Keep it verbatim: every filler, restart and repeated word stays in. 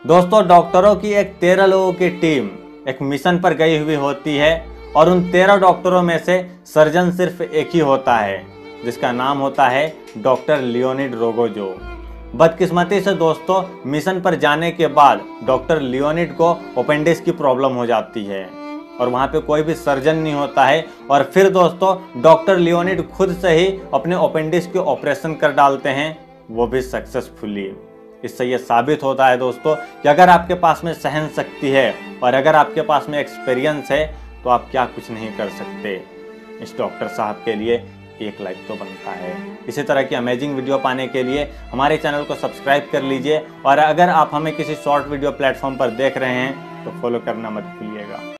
दोस्तों, डॉक्टरों की एक तेरह लोगों की टीम एक मिशन पर गई हुई होती है और उन तेरह डॉक्टरों में से सर्जन सिर्फ एक ही होता है, जिसका नाम होता है डॉक्टर लियोनिड रोगोजो। बदकिस्मती से दोस्तों, मिशन पर जाने के बाद डॉक्टर लियोनिड को अपेंडिक्स की प्रॉब्लम हो जाती है और वहाँ पे कोई भी सर्जन नहीं होता है। और फिर दोस्तों, डॉक्टर लियोनिड खुद से ही अपने अपेंडिक्स के ऑपरेशन कर डालते हैं, वो भी सक्सेसफुली। इससे ये साबित होता है दोस्तों कि अगर आपके पास में सहन शक्ति है और अगर आपके पास में एक्सपीरियंस है तो आप क्या कुछ नहीं कर सकते। इस डॉक्टर साहब के लिए एक लाइक तो बनता है। इसी तरह की अमेजिंग वीडियो पाने के लिए हमारे चैनल को सब्सक्राइब कर लीजिए और अगर आप हमें किसी शॉर्ट वीडियो प्लेटफॉर्म पर देख रहे हैं तो फॉलो करना मत भूलिएगा।